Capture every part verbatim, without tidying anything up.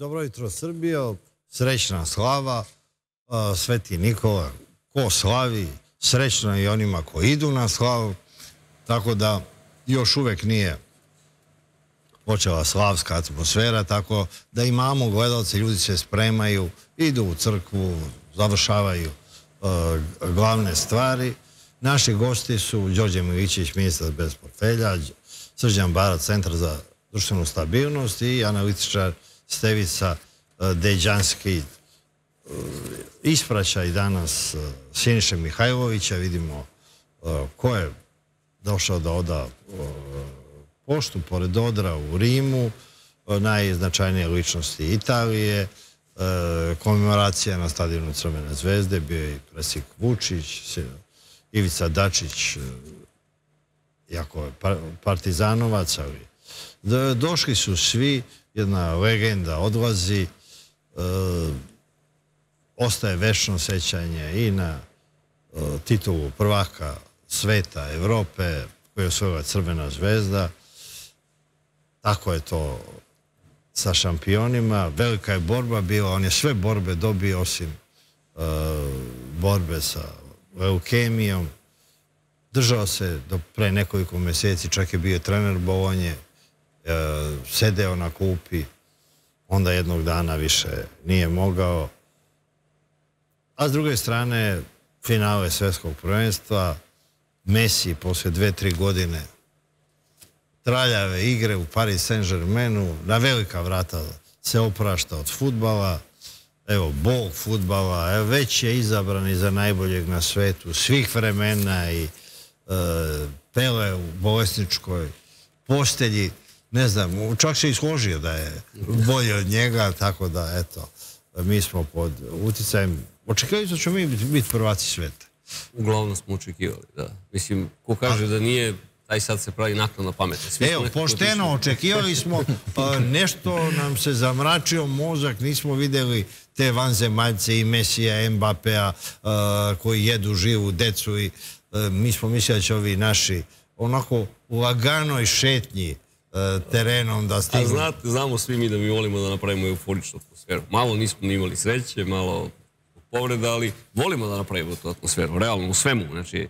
Dobro jutro Srbijo, srećna slava, Sveti Nikola, ko slavi, srećno i onima koji idu na slavu, tako da još uvek nije počela slavska atmosfera, tako da imamo gledalce, ljudi se spremaju, idu u crkvu, završavaju glavne stvari. Naši gosti su Đorđe Milićević, ministar bez portfelja, Srđan Barac, Centar za društvenu stabilnost i analitičar Stevica Deđanski. Ispraćaj danas Siniše Mihajlovića, vidimo ko je došao da oda poštu pored odra u Rimu, najznačajnije ličnosti Italije, komemoracija na stadionu Crvene zvezde, bio je i predsjednik Vučić, Ivica Dačić, jako je partizanovac, ali došli su svi, jedna legenda odlazi, ostaje večno sećanje i na titulu prvaka sveta, Evrope, koju je osvojila Crvena zvezda. Tako je to sa šampionima. Velika je borba bila, on je sve borbe dobio osim borbe sa leukemijom. Držao se do pre nekoliko mjeseci, čak je bio trener Bolonje, sedeo na klupi, onda jednog dana više nije mogao. A s druge strane, finale svjetskog prvenstva, Messi posle dve, tri godine traljave igre u Paris Saint-Germainu, na velika vrata se oprašta od fudbala, evo, bog fudbala, evo, već je izabran i za najboljeg na svetu svih vremena i Pele u bolesničkoj postelji, ne znam, čak se i složio da je bolje od njega, tako da, eto, mi smo pod uticajem. Očekivali smo da ćemo mi biti prvaci sveta. Uglavnom smo očekivali, da. Mislim, ko kaže da nije, taj sad se pravi naknadno pametno. Evo, pošteno očekivali smo, nešto nam se zamračio mozak, nismo vidjeli te vanzemaljce i Mesija, Mbapea, koji jedu živu decu i mi smo mislili da će ovi naši onako u laganoj šetnji terenom da stignu. A znate, znamo svi mi da mi volimo da napravimo euforičnu atmosferu. Malo nismo ni imali sreće, malo povreda, ali volimo da napravimo tu atmosferu, realno, u svemu. Znači,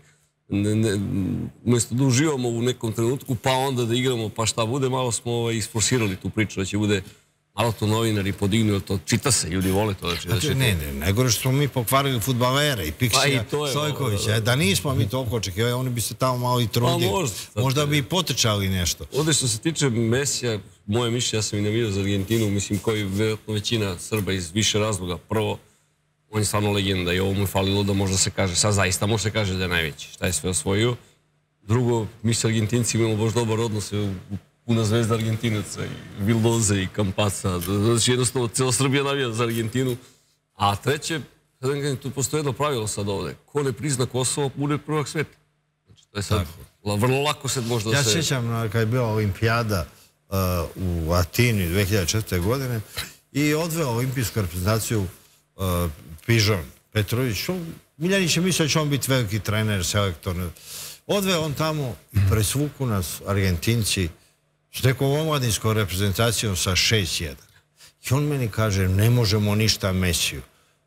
umjesto da uživamo u nekom trenutku, pa onda da igramo, pa šta bude, malo smo isforsirali tu priču, da će bude malo to novinari podignu, to čita se, ljudi vole to. Ne, ne, najgore što smo mi pokvarili fudbalere i Piksija Stojkovića. Da nismo mi toliko očekivali, oni bi se tamo malo i trudili. Možda bi i potečali nešto. Ovdje što se tiče Mesija, moje mišljenje, ja sam i navijao za Argentinu, mislim, koji vjerojatno većina Srba iz više razloga. Prvo, on je stvarno legenda i ovo mu je falilo da možda se kaže, sad zaista može se kaže da je najveći, šta je sve osvojio. Drugo, mi sa Argentinci imamo baš dobar odnos, puna zvezda Argentinaca, i Vildoze i Campasa, znači jednostavno cijela Srbija navija za Argentinu. A treće, tu postoje jedno pravilo sad ovdje, ko ne prizna Kosovo, bude prvak sveta. Znači, to je sad vrlo lako se možda se... Ja sjećam kada je bila olimpijada u Atini dve hiljade četvrte. godine i odveo olimpijsku reprezentaciju Pižon Petrović. Miljanić je mislio da će on biti veliki trener, selektor. Odveo on tamo i presvuku nas Argentinci s nekom omladinskom reprezentacijom sa šest jedan. I on meni kaže, ne možemo ništa Mesiju.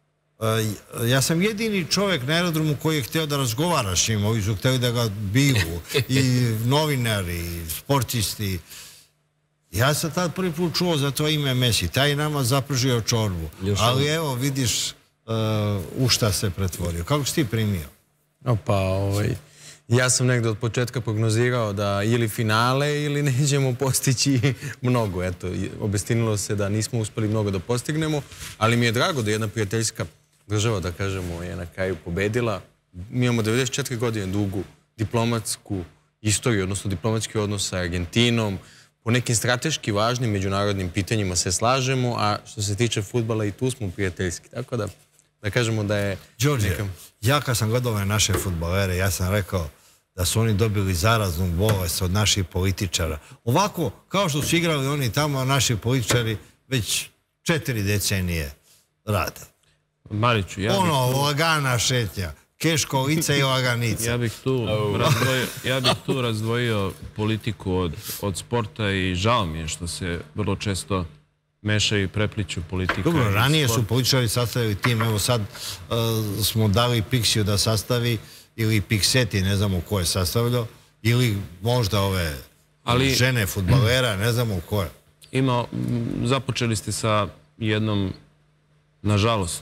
Ja sam jedini čovjek na aerodromu koji je htio da razgovara s njim. Ovi su htjeli da ga biju. I novinari, i sportisti. Ja sam tad prvi put čuo za to ime Messi. Taj nama zapržio čorbu. Ali evo, vidiš u šta se pretvorio. Kako si ti primio? Pa, ovaj... Ja sam negdje od početka prognozirao da ili finale ili nećemo postići mnogo. Eto, obistinilo se da nismo uspjeli mnogo da postignemo, ali mi je drago da jedna prijateljska država, da kažemo, je na kraju pobedila. Mi imamo devedeset četiri godine dugu diplomatsku istoriju, odnosno diplomatski odnos sa Argentinom. Po nekim strateški važnim međunarodnim pitanjima se slažemo, a što se tiče fudbala i tu smo prijateljski. Tako da, da kažemo da je... Đorđe, ja kad sam gledao ove naše fudbalere, ja sam rekao da su oni dobili zaraznu bolest od naših političara. Ovako, kao što su igrali oni tamo, naši političari već četiri decenije rade. Mariću, ja bih... Ono, lagana šetnja. Keško lice i laganica. Ja bih tu razdvojio, ja bih tu razdvojio politiku od, od sporta i žao mi je što se vrlo često mešaju i prepliću politika. Dobro, ranije su političari sastavili tim, evo sad uh, smo dali Pixiju da sastavi, ili Pixeti, ne znamo ko je sastavljao, ili možda ove ali, žene fudbalera, ne znamo ko je. Ima, započeli ste sa jednom, nažalost,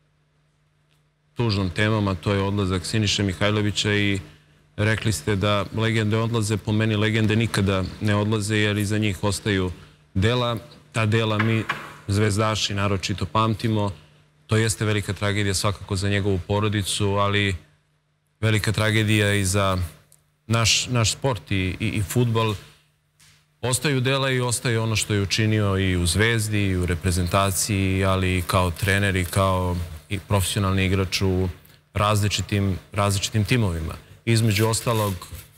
tužnom temom, a to je odlazak Siniše Mihajlovića i rekli ste da legende odlaze, po meni legende nikada ne odlaze jer iza njih ostaju dela. Ta dela mi, zvezdaši, naročito pamtimo. To jeste velika tragedija svakako za njegovu porodicu, ali velika tragedija i za naš, naš sport i, i, i fudbal. Ostaju dela i ostaje ono što je učinio i u Zvezdi, i u reprezentaciji, ali i kao trener i kao i profesionalni igrač u različitim, različitim timovima. Između ostalog,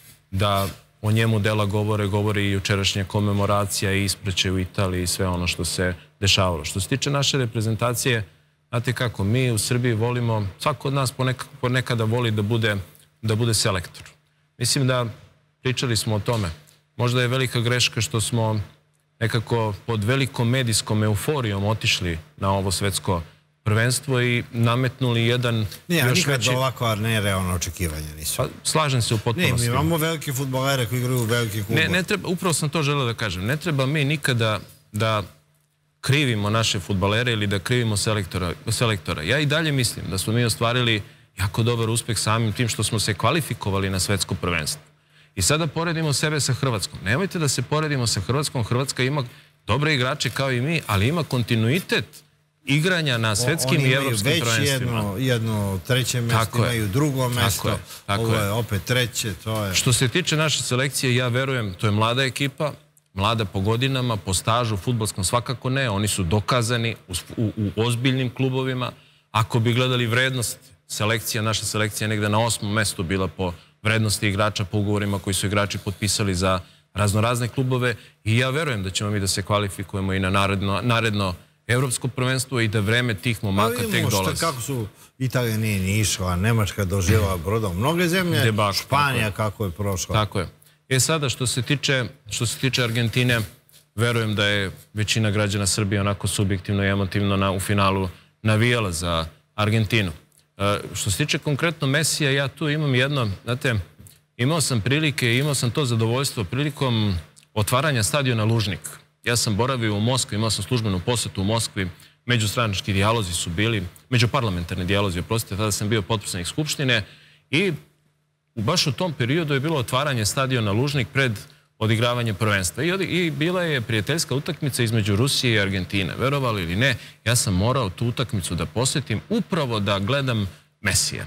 da o njemu dela govore, govori i jučerašnja komemoracija i ispraće u Italiji i sve ono što se dešavalo. Što se tiče naše reprezentacije, znate kako, mi u Srbiji volimo, svako od nas ponekada, ponekada voli da bude, da bude selektor. Mislim da pričali smo o tome. Možda je velika greška što smo nekako pod velikom medijskom euforijom otišli na ovo svetsko prvenstvo i nametnuli jedan... Nije, još nikad veći... ovako nerealno očekivanje nisu. Pa, slažem se u potpunosti. Ne, mi imamo velike fudbalere koji igraju u veliki klubove. Ne, ne treba, upravo sam to želeo da kažem. Ne treba mi nikada da krivimo naše fudbalere ili da krivimo selektora, selektora. Ja i dalje mislim da smo mi ostvarili jako dobar uspeh samim tim što smo se kvalifikovali na svetsko prvenstvo. I sada poredimo sebe sa Hrvatskom. Nemojte da se poredimo sa Hrvatskom. Hrvatska ima dobre igrače kao i mi, ali ima kontinuitet igranja na svetskim i evropskim prvenstvima. Oni imaju već jedno treće mjesto, imaju drugo mjesto, ovo je opet treće. Što se tiče naše selekcije, ja verujem, to je mlada ekipa, mlada po godinama, po stažu, fudbalskom svakako ne. Oni su dokazani u ozbiljnim klubovima. Ako bi gledali vrednost selekcija, naša selekcija je negde na osmom mestu bila po vrednosti igrača, po ugovorima koji su igrači potpisali za raznorazne klubove i ja verujem da ćemo mi da se kvalifikujemo i na naredno, naredno evropsko prvenstvo i da vreme tih momaka tek dolazi. Kako su Italija nije ni išla, Nemačka doživjela brodom. Mnoge zemlje, Debak, Španija kako je prošla. Tako je. E sada, što se tiče, što se tiče Argentine, verujem da je većina građana Srbije onako subjektivno i emotivno na, u finalu navijala za Argentinu. E, što se tiče konkretno Mesija, ja tu imam jedno, znate, imao sam prilike, imao sam to zadovoljstvo prilikom otvaranja stadiona Lužnik. Ja sam boravio u Moskvi, imao sam službenu posetu u Moskvi, međustranački dijalozi su bili, međuparlamentarni dijalozi, oprostite, tada sam bio potpredsjednik Skupštine i baš u tom periodu je bilo otvaranje stadiona Lužnik pred odigravanje prvenstva. I, I bila je prijateljska utakmica između Rusije i Argentine. Verovali ili ne, ja sam morao tu utakmicu da posjetim upravo da gledam Mesija.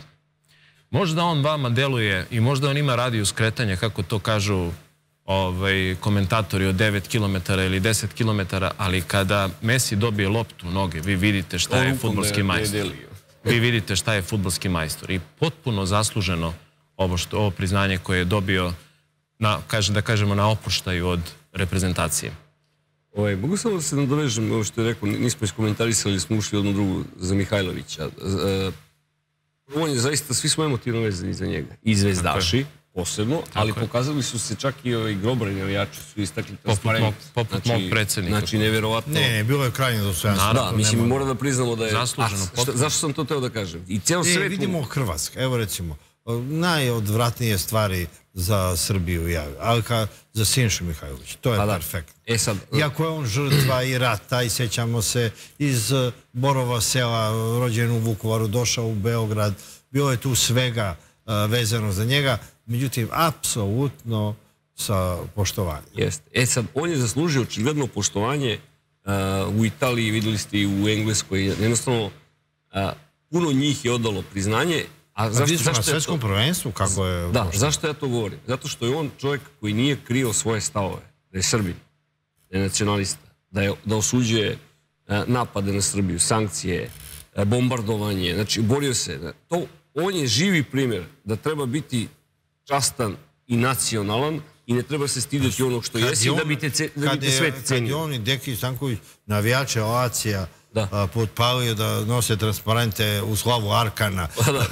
Možda on vama deluje i možda on ima radijus kretanja, kako to kažu ovaj, komentatori od devet kilometara ili deset kilometara, ali kada Messi dobije loptu u noge, vi vidite šta je fudbalski majstor. Vi vidite šta je fudbalski majstor. I potpuno zasluženo ovo, što, ovo priznanje koje je dobio na, kaže, da kažemo, na oproštaju od reprezentacije. Ovaj, mogu samo da se nadovežem, ovo što je rekao, nismo iskomentarisali, smo ušli jednu drugu za Mihajlovića. On je zaista, svi smo emotivno vezani za njega. I zvezdaši, posebno, ali pokazali su se čak i ovi grobari navijači su istakli transparent. Poput mog predsjednika. Znači, nevjerovatno. Ne, ne, bilo je krajnje dostojanstvo. Da, mislim, mora da priznamo da je... Zasluženo. Zašto sam to teo da kažem? I cijelo svijet... Vidimo Hrvatska, evo recimo, najodvratnije stvari za Srbiju, ali za Sinišu Mihajlovića. To je perfektno. Iako je on žrtva i rata i sjećamo se iz Borova sela, rođen u Vukovaru, došao u Beograd, bilo je tu svega vezano za njega, međutim, apsolutno sa poštovanjem. Jeste. E sad, on je zaslužio očigledno poštovanje u Italiji, vidjeli ste i u Engleskoj, jednostavno puno njih je odalo priznanje. A zašto, zašto na svjetskom prvenstvu kako je... Da, zašto ja to govorim? Zato što je on čovjek koji nije krio svoje stavove, da je Srbin, da je nacionalista, da, je, da osuđuje napade na Srbiju, sankcije, bombardovanje, znači borio se. To, on je živi primjer da treba biti častan i nacionalan i ne treba se stidjeti onog što jesi da bi te sve cenio. Kad je on i Deki Stanković navijače Oacija potpalio da nose transparente u slavu Arkana.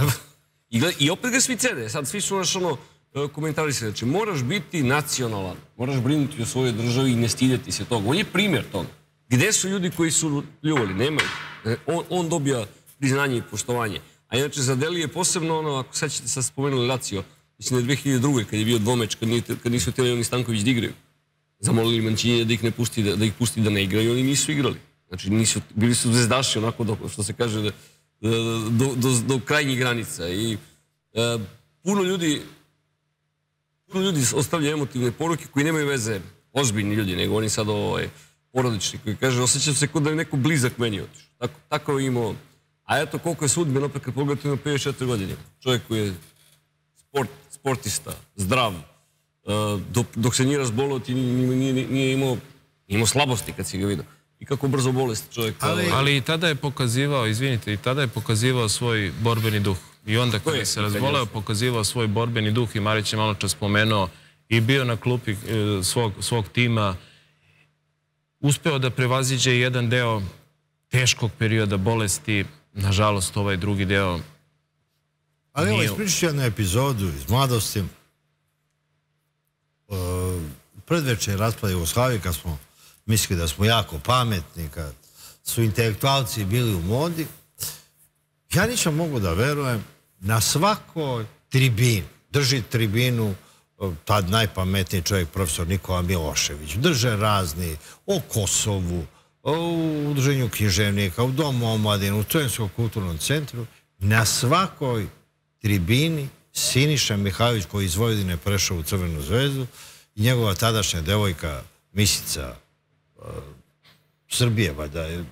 I opet ga svi cede. Sad svi su naš ono komentari se. Znači, moraš biti nacionalan. Moraš brinuti o svojoj državi i ne stidjeti se toga. On je primjer toga. Gde su ljudi koji su pljuvali? Nemaju. On, on dobija priznanje i poštovanje. A inače, za Deli je posebno ono, ako sad ćete sad spomenuli Lazio, mislim da je dve hiljade druge kad je bio dvomeč, kad, kad nisu htjeli oni Stanković da igraju. Zamolili Mancini da ih ne pusti da, da ih pusti da ne igraju, oni nisu igrali. Znači, nisu, bili su zvezdaši onako, do, što se kaže, do, do, do, do krajnjih granica. I e, puno ljudi puno ljudi ostavlja emotivne poruke koji nemaju veze, ozbiljni ljudi, nego oni sad ovaj, porodični, koji kaže, osjećam se kao da je neko blizak meni otišao. Tako, tako je imao. A eto koliko je sudbeno, opet kad pogledate ima pedeset četiri godine. Čovjek koji je sport, sportista, zdrav, dok, dok se nije razbolio, ti nije, nije, nije imao, imao slabosti kad si ga vidio. I kako brzo bolesti čovjek. Ali, ali i tada je pokazivao, izvinite, i tada je pokazivao svoj borbeni duh. I onda kada je se razboleo, pokazivao svoj borbeni duh i Marić je malo čas spomenuo i bio na klupi svog, svog tima. Uspeo da prevaziđe jedan deo teškog perioda bolesti. Nažalost, ovaj drugi deo... Ali evo, ispričat ću jednu epizodu iz mladosti. U predvečer raspada Jugoslavije, kad smo mislili da smo jako pametni, kad su intelektualci bili u modi, ja nisam mogu da verujem, na svakoj tribini, drži tribinu tad najpametniji čovjek, profesor Nikola Milošević, drže razni o Kosovu, u udruženju književnika, u Domu omladine, u Studentskom kulturnom centru, na svakoj tribini Siniša Mihajlović, koji iz Vojvodine prešao u Crvenu zvezdu, i njegova tadašnja devojka, misica uh, Srbije, valjda je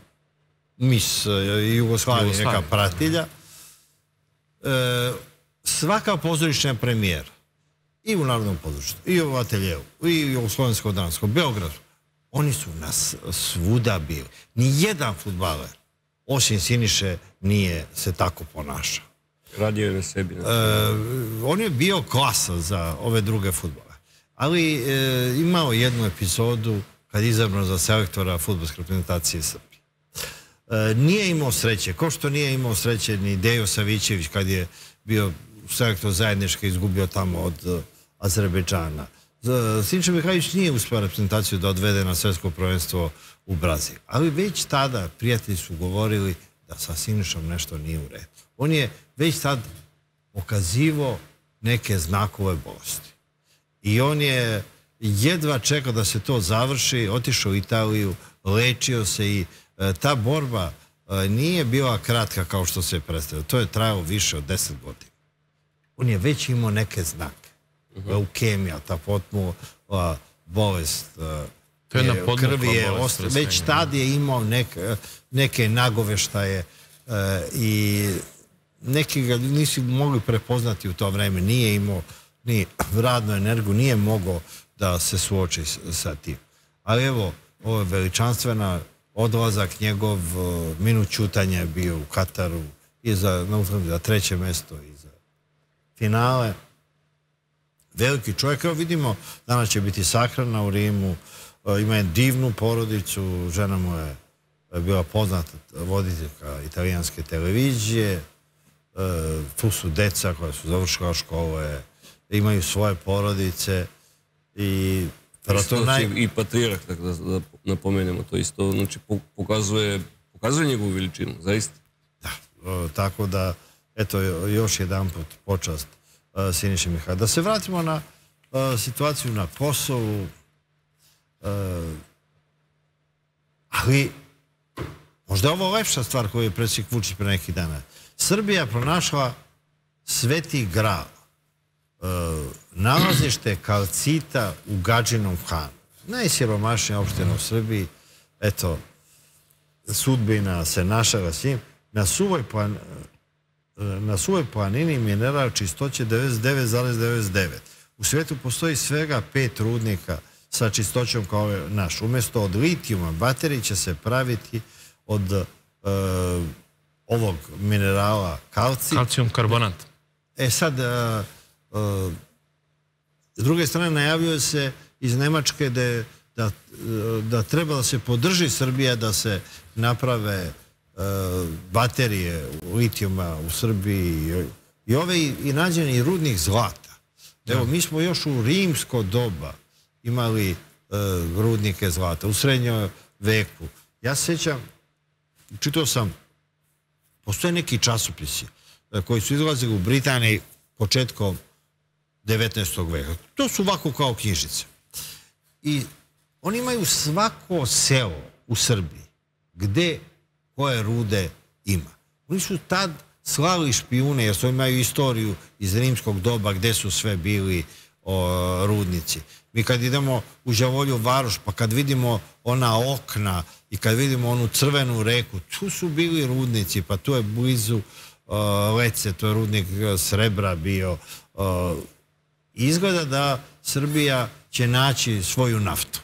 mis uh, Jugoslavije, neka pratilja, uh, svaka pozorišna premijera, i u Narodnom pozorištu, i u Ateljevu, i u Slovensko-Danskom, Beogradu, oni su nas svuda bili. Nijedan fudbaler, osim Siniše, nije se tako ponašao. Radio je na sebi. E, on je bio klasan za ove druge fudbale. Ali e, imao jednu epizodu kad je izabran za selektora fudbalske reprezentacije Srbije. E, nije imao sreće, kao što nije imao sreće ni Dejo Savićević kad je bio selektor zajednički, izgubio tamo od uh, Azerbejdžana. Siniša Mihajlović nije uspio reprezentaciju da odvede na svjetsko prvenstvo u Brazil. Ali već tada prijatelji su govorili da sa Sinišom nešto nije u redu. On je već tad pokazivao neke znakove bolesti. I on je jedva čekao da se to završi, otišao u Italiju, lečio se i e, ta borba e, nije bila kratka kao što se je predstavljalo. To je trajalo više od deset godina. On je već imao neke znake. Leukemija, ta potpuno bolest krvi je ostala. Već tad je imao neke, neke nagoveštaje uh, i neki ga nisu mogli prepoznati u to vreme. Nije imao ni radnu energiju, nije mogao da se suoči sa tim. Ali evo, ovo je veličanstvena odlazak njegov, uh, minut ćutanja je bio u Kataru i za, za treće mesto i za finale. Veliki čovjek, evo vidimo, danas će biti sahrana u Rimu, ima je divnu porodicu, žena mu je bila poznata voditeljka italijanske televizije, tu su deca koja su završila škole, imaju svoje porodice i... Naj... I patrijarh, tako da, da napomenemo to isto, znači pokazuje, pokazuje njegovu veličinu, zaista. Da, tako da, eto, još jedan put počast Siniši Mihajlović. Da se vratimo na uh, situaciju na Kosovu, uh, ali možda je ovo lepša stvar koju je predsjednik Vučić pre nekih dana. Srbija pronašla Sveti Gral, uh, nalazište kalcita u Gadžinom Hanu. Najsiromašnija opština u Srbiji, eto, sudbina se našala s njim, na suvoj plan... na suvoj planini mineral čistoće devedeset devet zarez devedeset devet. U svijetu postoji svega pet rudnika sa čistoćom kao naš. Umjesto od litijuma baterije će se praviti od uh, ovog minerala kalcij. Kalcijum karbonat. E sad, uh, uh, s druge strane najavljuje se iz Nemačke da, da, da treba da se podrži Srbija da se naprave baterije litijuma u Srbiji i ove i nađeni rudnih zlata. Evo, mi smo još u rimsko doba imali rudnike zlata, u srednjom veku. Ja se sjećam, čitao sam, postoje neki časopisi koji su izlazili u Britaniji početkom devetnaestog veka. To su ovako kao knjižice. I oni imaju svako selo u Srbiji gde koje rude ima. Oni su tad slali špijune, jer su imaju istoriju iz rimskog doba gde su sve bili o, rudnici. Mi kad idemo u Đavolju Varoš, pa kad vidimo ona okna i kad vidimo onu crvenu reku, tu su bili rudnici, pa tu je blizu uh, Lece, to je rudnik srebra bio. Uh, izgleda da Srbija će naći svoju naftu.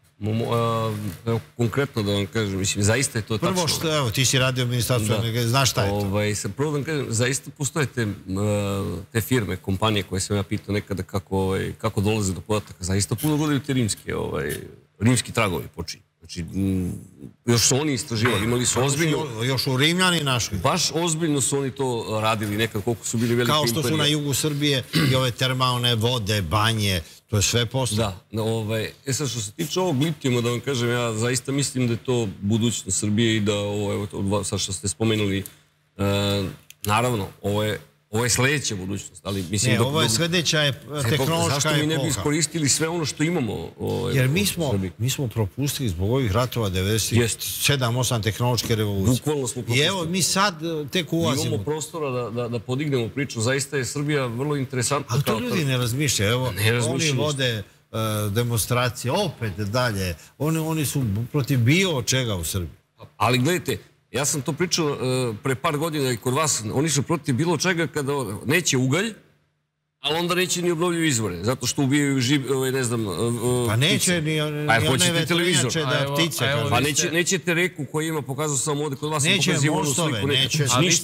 Evo, konkretno da vam kažem, mislim, zaista je to tačno. Prvo što, evo, ti si radio u ministarstvu, znaš šta je to? Prvo da vam kažem, zaista postoje te firme, kompanije koje sam ja pitao nekada kako dolaze do podataka, zaista puno gledaju te rimski tragovi počinju. Znači, još su oni istraživali, imali su ozbiljno... Još u Rimljani našli. Baš ozbiljno su oni to radili nekad, koliko su bili veliki imperije. Kao što su na jugu Srbije i ove termalne vode, banje, to je sve posle. Da, e sad što se tiče ovog litijuma, da vam kažem, ja zaista mislim da je to budućnost Srbije i da, evo, sad što ste spomenuli, naravno, ovo je Ovo je sljedeća budućnost, ali mislim... Ne, ovo je sljedeća tehnološka epoha. Zašto mi ne bi iskoristili sve ono što imamo? Jer mi smo propustili zbog ovih ratova devedeset sedam osam tehnološke revolucije. Bukvalno smo propustili. I evo, mi sad tek ulazimo. Imamo prostora da podignemo priču. Zaista je Srbija vrlo interesantna. Ali to ljudi ne razmišljaju. Evo, oni vode demonstracije, opet dalje. Oni su protiv bilo čega u Srbiji. Ali gledajte, ja sam to pričao pre par godina i kod vas, oni su protiv bilo čega kada neće ugalj, ali onda neće ni obnovljive izvore, zato što ubijaju ne znam... Pa neće ni one vetrenjače da ptice... Pa nećete reku koja ima, pokazao sam ovdje kod vas... Neće mostove, neće...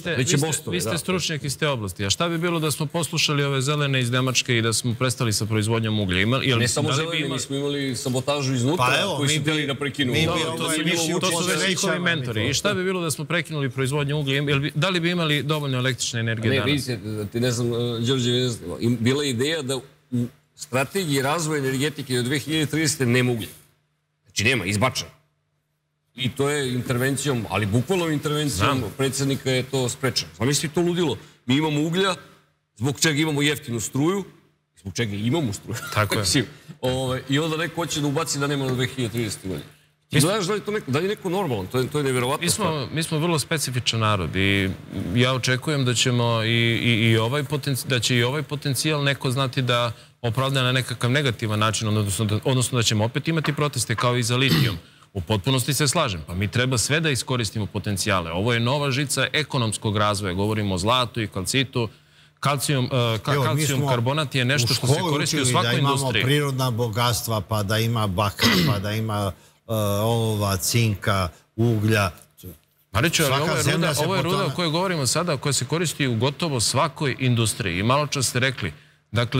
Vi ste stručnjak iz te oblasti, a šta bi bilo da smo poslušali ove zelene iz Nemačke i da smo prestali sa proizvodnjom uglja? Ne samo zelene, mi smo imali sabotažu iznutra koji su htjeli da prekinu. To su već njihovi mentori. I šta bi bilo da smo prekinuli proizvodnju uglja? Da li bi imali dovoljno električne energije danas? Ne, vidite, ti ne znam, Đorđe, bila je ideja da u strategiji razvoja energetike do dve hiljade tridesete nema uglja. Znači nema, izbačeno. I to je intervencijom, ali bukvalnom intervencijom predsjednika je to sprečeno. Zamisli to ludilo. Mi imamo uglja, zbog čega imamo jeftinu struju, zbog čega imamo struju. Tako je. I onda neko hoće da ubaci da nema do dve hiljade tridesete godine. Ti gledaš da li je neko normalan, to je nevjerovatno stvar. Mi smo vrlo specifičan narod i ja očekujem da ćemo da će i ovaj potencijal neko znati da opravda na nekakav negativan način, odnosno da ćemo opet imati proteste kao i za litijum. U potpunosti se slažem, pa mi treba sve da iskoristimo potencijale. Ovo je nova žica ekonomskog razvoja, govorimo o zlatu i kalcitu. Kalcijum karbonat je nešto što se koristi u svakoj industriji. Da imamo prirodna bogatstva, pa da ima bakar, pa da ima olova, cinka, uglja. Mariću, ovo je ruda o kojoj govorimo sada, koja se koristi u gotovo svakoj industriji. I malo čas ste rekli, dakle,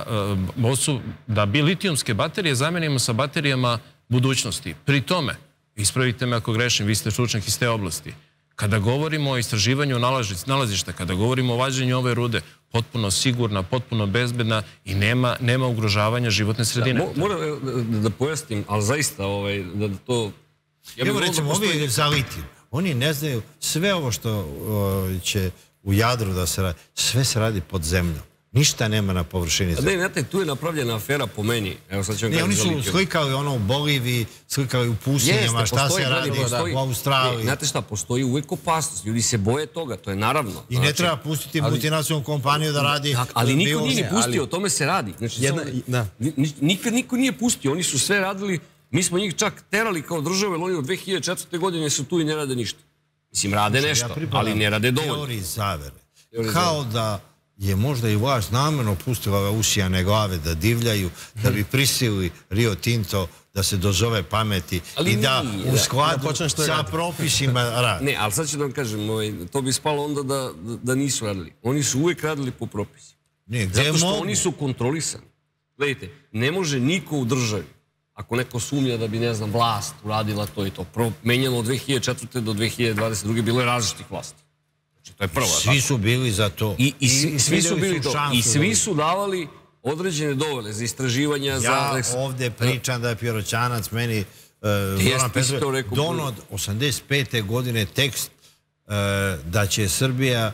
da bi litijumske baterije zamenimo sa baterijama budućnosti. Pri tome, ispravite me ako grešim, vi ste stručnjak iz te oblasti, kada govorimo o istraživanju nalazišta, kada govorimo o vađenju ove rude, potpuno sigurna, potpuno bezbedna i nema ugrožavanja životne sredine. Moram da pojasnim, ali zaista da to... Evo recimo, ovi za litijum, oni ne znaju sve ovo što će u Jadru da se radi, sve se radi pod zemljom. Ništa nema na površini zemlje. Ne, znate, tu je napravljena afera po meni. Ne, oni su slikali ono u Boliviji, slikali u pustinjama, šta se radi u Australiji. Znate šta, postoji uvijek opasnost. Ljudi se boje toga, to je naravno. I ne treba pustiti multinacionalnu kompaniju da radi... Ali niko nije pustio, o tome se radi. Nikad niko nije pustio, oni su sve radili, mi smo njih čak terali kao države, ali oni od dve hiljade četvrte godine su tu i ne rade ništa. Mislim, rade nešto, ali ne rade dovoljno. Teoriji zavere. Kao da je možda i vlast namjerno pustila ove usijane glave da divljaju, da bi prisilili Rio Tinto da se dozove pameti i da u skladu sa propisima radi. Ne, ali sad ću da vam kažem, to bi spalo onda da nisu radili. Oni su uvijek radili po propisima. Zato što oni su kontrolisani. Gledajte, ne može niko u državi, ako neko sumnja da bi, ne znam, vlast uradila to i to, menjalo od dve hiljade četvrte do dve hiljade dvadeset druge, bilo je različitih vlasti. To je prva. Svi su bili za to. I svi su bili to. I svi su davali određene dovole za istraživanja. Ja ovdje pričam da je Piroćanac meni Zoran Petrović dono od osamdeset pete godine tekst da će Srbija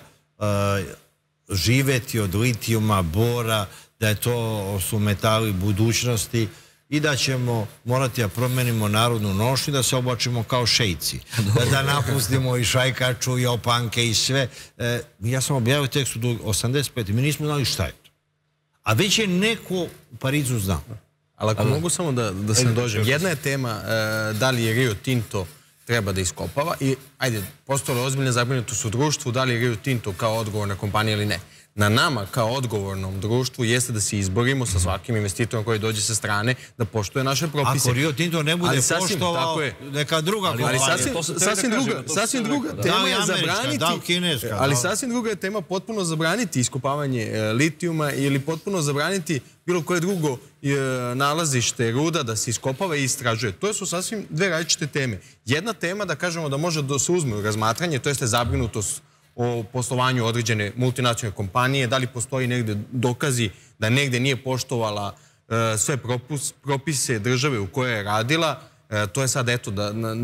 živeti od litijuma, bora, da je to su metali budućnosti i da ćemo morati da promenimo narodnu nošnju, da se oblačimo kao šejci. Da napustimo i šajkaču, i opanke, i sve. Ja sam objavio tekst od osamdeset pete. Mi nismo znali šta je to. A već je neko u Parizu znao. Ali ako mogu samo da se dođem. Jedna je tema da li je Rio Tinto treba da iskopava i, ajde, postala ozbiljna zabrinutost u društvu da li je Rio Tinto kao odgovorna kompanija ili ne. Na nama kao odgovornom društvu jeste da se izborimo sa svakim investitorom koji dođe sa strane da poštuje naše propise. Ako Rio Tinto ne bude poštovao neka druga kompanija. Sasvim druga tema je zabraniti, ali sasvim druga je tema potpuno zabraniti iskopavanje litijuma ili potpuno zabraniti bilo koje drugo nalazište ruda da se iskopava i istražuje. To su sasvim dve različite teme. Jedna tema da kažemo da može da se uzme u razmatranje, to jeste zabrinutost o poslovanju određene multinacionalne kompanije, da li postoji negde dokazi da negde nije poštovala sve propise države u kojoj je radila. To je sad, eto,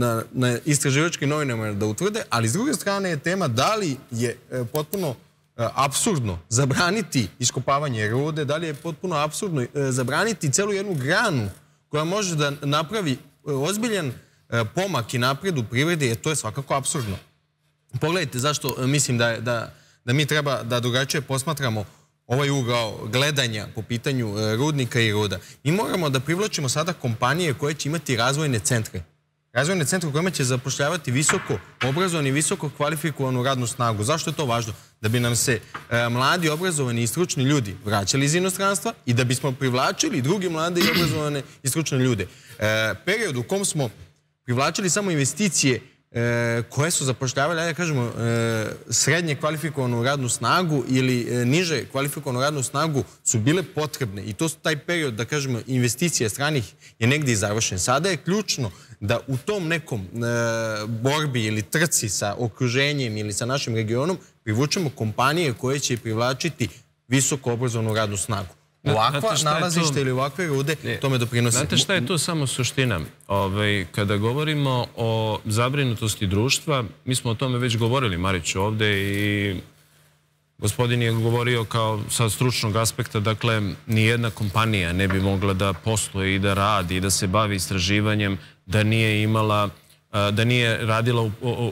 na istraživačkim novinama da utvrde, ali s druge strane je tema da li je potpuno apsurdno zabraniti iskopavanje rude, da li je potpuno apsurdno zabraniti celu jednu granu koja može da napravi ozbiljan pomak i napred u privredi, jer to je svakako apsurdno. Pogledajte zašto mislim da mi treba da drugačije posmatramo ovaj ugao gledanja po pitanju rudnika i ruda. Mi moramo da privlačimo sada kompanije koje će imati razvojne centre. Razvojne centre u kojima će zapošljavati visoko obrazovani i visoko kvalifikovanu radnu snagu. Zašto je to važno? Da bi nam se mladi, obrazovani i stručni ljudi vraćali iz inostranstva i da bismo privlačili drugi mlade i obrazovane i stručne ljude. Period u kom smo privlačili samo investicije koje su zapošljavali, ajde kažemo, srednje kvalifikovanu radnu snagu ili niže kvalifikovanu radnu snagu su bile potrebne. I to taj period, da kažemo, investicija stranih je negdje i završen. Sada je ključno da u tom nekom borbi ili trci sa okruženjem ili sa našim regionom privučemo kompanije koje će privlačiti visoko obrazovanu radnu snagu. Ovakva nalazište ili ovakve rude tome doprinosi. Znate šta je to samo suština? Kada govorimo o zabrinutosti društva, mi smo o tome već govorili, Marić, ovde i gospodin je govorio kao sa stručnog aspekta, dakle, nijedna kompanija ne bi mogla da posluje i da radi i da se bavi istraživanjem da nije imala, da nije radila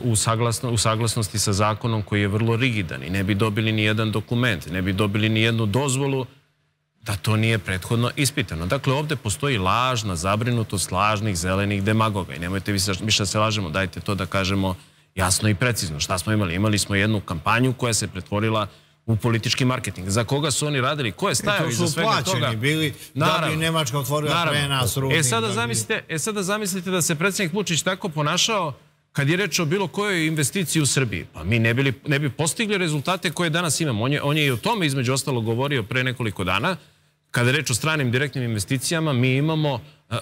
u saglasnosti sa zakonom koji je vrlo rigidan i ne bi dobili ni jedan dokument, ne bi dobili ni jednu dozvolu da to nije prethodno ispitano. Dakle, ovdje postoji lažna zabrinutost lažnih zelenih demagoga i nemojte više da se lažemo, dajte to da kažemo jasno i precizno. Šta smo imali? Imali smo jednu kampanju koja se pretvorila u politički marketing. Za koga su oni radili? Ko je stajao iza svega toga? To su plaćeni bili da bi Nemačka otvorila pre nas rudnik. E sada zamislite da se predsjednik Vučić tako ponašao kad je reč o bilo kojoj investiciji u Srbiji. Pa mi ne bi postigli rezultate koje danas imamo. On je i o tome između ostalo govorio pre nekoliko dana. Kada je reč o stranim direktnim investicijama, mi imamo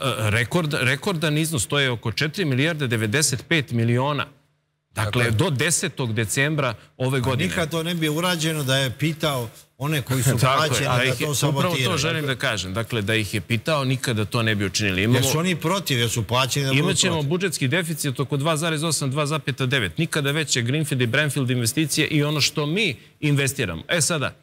rekordan iznos, to je oko četiri milijarde devedeset pet miliona. Dakle, do desetog decembra ove godine. Nikad to ne bi urađeno da je pitao one koji su plaćeni da to sabotiraju. Upravo to želim da kažem. Dakle, da ih je pitao, nikada to ne bi učinili. Jer su oni protiv, jer su plaćeni da budu protiv. Imaćemo budžetski deficit oko dva zarez osam do dva zarez devet. Nikada veće Greenfield i Brownfield investicije i ono što mi investiramo. E sada,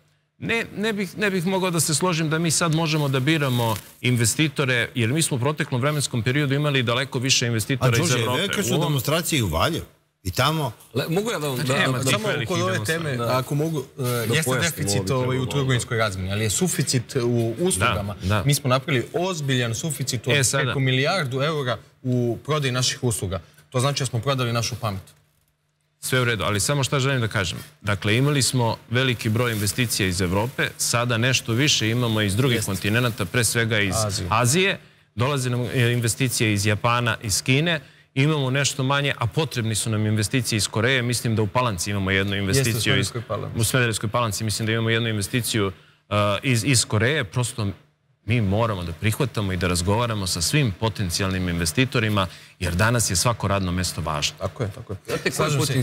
ne bih mogao da se složim da mi sad možemo da biramo investitore, jer mi smo u proteklom vremenskom periodu imali daleko više investitora iz Evrope. A Đorđe, velike su demonstracije i u Valjevu. I tamo... Mogu ja da vam... Samo kod ove teme, ako mogu, jeste deficit u trgovinskoj razmeni, ali je suficit u uslugama. Mi smo napravili ozbiljan suficit od preko milijardu eura u prodaji naših usluga. To znači da smo prodali našu pamet. Sve u redu, ali samo šta želim da kažem. Dakle, imali smo veliki broj investicija iz Evrope, sada nešto više imamo iz drugih kontinenta, pre svega iz Azije. Dolaze nam investicije iz Japana, iz Kine. Imamo nešto manje, a potrebni su nam investicije iz Koreje. Mislim da u Palanci imamo jednu investiciju. U Smederevskoj Palanci mislim da imamo jednu investiciju iz Koreje. Prosto mi moramo da prihvatamo i da razgovaramo sa svim potencijalnim investitorima, jer danas je svako radno mesto važno. Tako je, tako je. Znate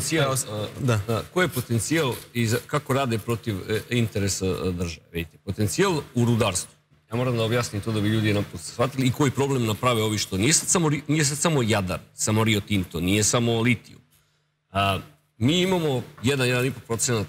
koji je potencijal i kako rade protiv interesa države? Potencijal u rudarstvu. Ja moram da objasnim to da bi ljudi naput shvatili i koji problem naprave ovi što. Nije sad samo, nije sad samo Jadar, samo Rio Tinto, nije samo litijum. A, mi imamo jedan, jedan i po procenat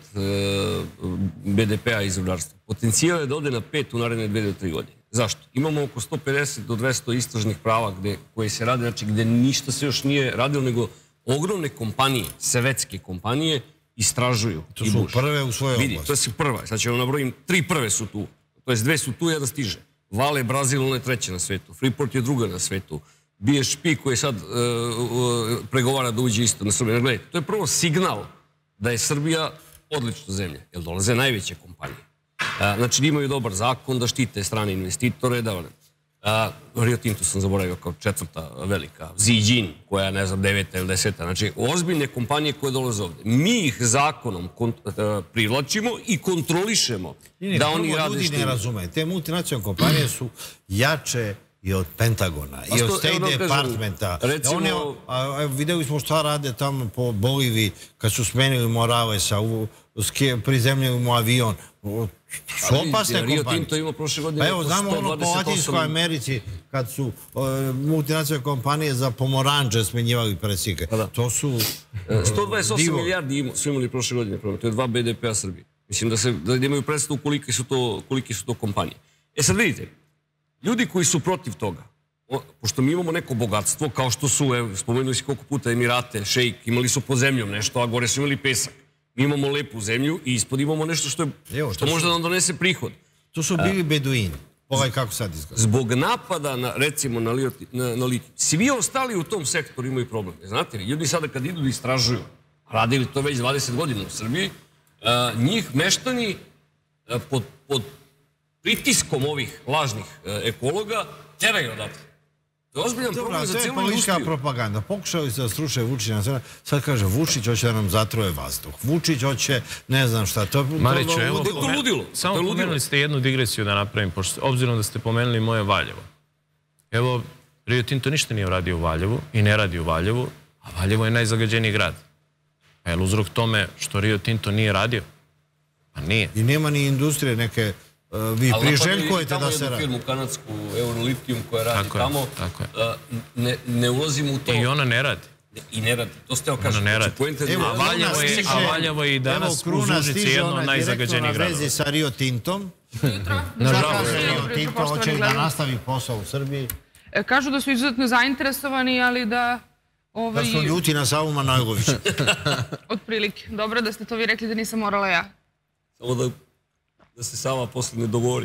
B D P-a iz rudarstva. Potencijal je da ode na pet u naredne dve do tri godine. Zašto? Imamo oko sto pedeset do dvesta istražnih prava gde, koje se rade, znači gde ništa se još nije radilo, nego ogromne kompanije, svetske kompanije, istražuju. To su prve u svojoj oblasti. Vidi, to su prva. Sad ćemo nabrojim, tri prve su tu. To jest dve su tu, jedna stiže. Vale, Brazil, ona je treća na svetu. Freeport je druga na svetu. B H P koji sad uh, uh, pregovara da uđe isto na Srbiju. Gledajte, to je prvo signal da je Srbija odlična zemlja, jer dolaze najveće kompanije. Uh, znači, imaju dobar zakon da štite strane investitore, da... Uh, Rio Tinto sam zaboravio kao četvrta velika. Zijin, koja ne znam, deveta ili deseta. Znači, ozbiljne kompanije koje dolaze ovde. Mi ih zakonom uh, privlačimo i kontrolišemo da oni rade što... Ljudi ne razume. Te multinacionalne kompanije su jače i od Pentagona, i od State Departmenta. Recimo... Videli smo šta rade tamo po Boliviji kad su smenili Moravesa, prizemljili mu avion. Su opasne kompanije. Rio Tinto ima prošle godine... Pa evo, znamo ono po Latinskoj Americi kad su multinacionalne kompanije za pomoranđe smenjivali predsjednike. To su... sto dvadeset osam milijardi su imali prošle godine. To je dva B D P-a Srbije. Mislim da imaju predstavu koliki su to kompanije. E sad vidite, ljudi koji su protiv toga, pošto mi imamo neko bogatstvo, kao što su, spomenuli si koliko puta Emirate, šejk, imali su pod zemljom nešto, a gore su imali pesak. Mi imamo lepu zemlju i ispod imamo nešto što može da nam donese prihod. To su bili beduini. Ovaj kako sad izgleda. Zbog napada, recimo, na litijum. Svi ostali u tom sektoru imaju probleme. Znate li, ljudi sada kad idu da istražuju, radili to već dvadeset godina u Srbiji, njih meštani pod pritiskom ovih lažnih ekologa teraju odatle. To je ozbiljan problem za cijelu industriju. To je politička propaganda. Pokušali se da struče Vučića. Sad kaže, Vučić hoće da nam zatroje vazduh. Vučić hoće, ne znam šta. Mariću, evo, to je ludilo. Samo pomenuli ste jednu digresiju da napravim, obzirom da ste pomenuli moje Valjevo. Evo, Rio Tinto ništa nije uradio u Valjevu i ne radi u Valjevu, a Valjevo je najzagađeniji grad. A je li uzrok tome što Rio Tinto nije radio? Pa nije. I nema ni industrije neke... Vi priželjkujete da se radi. Ali napadili firmu kanadsku Eurolitijum koja radi tamo, ne ulazimo u to. I ona ne radi. I ne radi, to ste okažete. Ona ne radi. A Valjevo je i danas uz Užice jedno od najzagađenijih gradova. Evo, Kruna stiže na vezi sa Rio Tintom. Nažalost. Rio Tinto hoće da nastavi posao u Srbiji. Kažu da su izuzetno zainteresovani, ali da... Da su ljuti na Savu Manojlovića. Otprilike. Dobro da ste to vi rekli da nisam morala ja. Samo da... da se sama posle ne dogovori.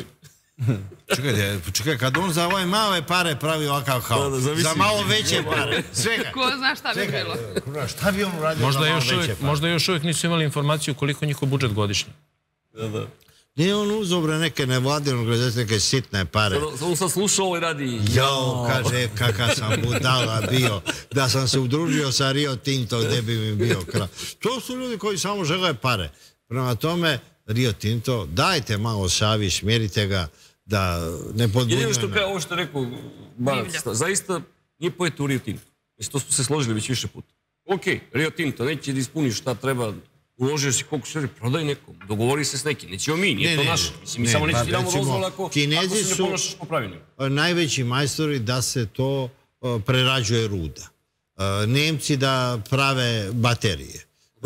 Čekaj, kad on za ove male pare pravi ovakav haos, za malo veće pare, svega. Ko zna šta bi bilo? Šta bi on uradio za malo veće pare? Možda još uvijek nisu imali informaciju koliko njihov budžet godišnje. Da, da. Nije on uzobre neke nevladine organizacije, neke sitne pare. On sad slušao i radi... Jo, kaže, kakav sam budala bio, da sam se udružio sa Rio Tinto, gde bi mi bio kraj. To su ljudi koji samo žele pare. Prema tome, Rio Tinto, dajte malo Savi, smirite ga, da ne podbudnuje. Jedino što kao ovo što je rekao Banac, zaista nije poeta u Rio Tinto. Mislim, to smo se složili već više puta. Ok, Rio Tinto, neće da ispuniš šta treba, uložio si koliko se prodaj nekom, dogovori se s nekim, nećemo mi, nije to naše. Mi samo neće ti damo dozvole ako se ne ponašaš po pravilima. Najveći majstori da se to prerađuje ruda. Nemci da prave baterije.